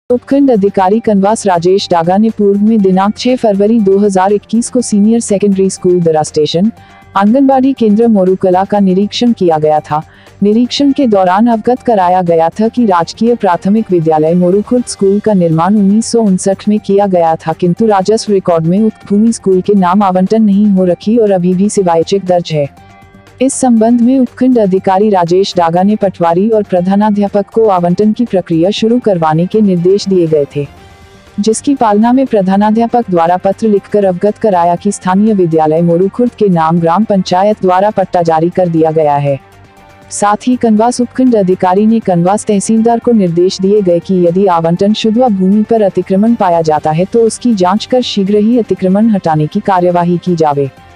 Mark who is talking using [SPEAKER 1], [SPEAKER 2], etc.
[SPEAKER 1] उपखंड अधिकारी कनवास राजेश डागा ने पूर्व में दिनांक 6 फरवरी 2021 को senior secondary school Dara station anganwadi केंद्र मोरूकला का निरीक्षण किया गया था। निरीक्षण के दौरान अवगत कराया गया था कि राजकीय प्राथमिक विद्यालय मोरूखुर्द स्कूल का निर्माण 1959 में किया गया था, किंतु राजस्व रिकॉर्ड में उक्त भूमि स्कूल के नाम आवंटन नहीं हो रखी और अभी भी सिवाय चेक दर्ज है। इस संबंध में उपखंड अधिकारी राजेश डागा ने पटवारी और प्रधानाध्यापक को आवंटन की प्रक्रिया शुरू करवाने के निर्देश दिए गए थे, जिसकी पालना में प्रधानाध्यापक द्वारा पत्र लिखकर अवगत कराया कि स्थानीय विद्यालय मोरूखुर्द के नाम ग्राम पंचायत द्वारा पट्टा जारी कर दिया गया है। साथ ही कनवास उपखंड अधिकारी ने कनवास तहसीलदार को निर्देश दिए गए कि यदि आवंटन शुदा भूमि पर अतिक्रमण पाया जाता है तो उसकी जांच कर शीघ्र ही अतिक्रमण हटाने की कार्यवाही की जावे।